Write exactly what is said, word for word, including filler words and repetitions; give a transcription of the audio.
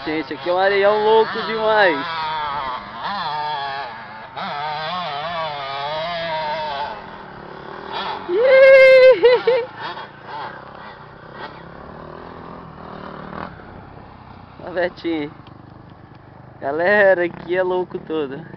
gente, aqui é um areião louco demais. Olha a Betinha. Galera, aqui é louco todo.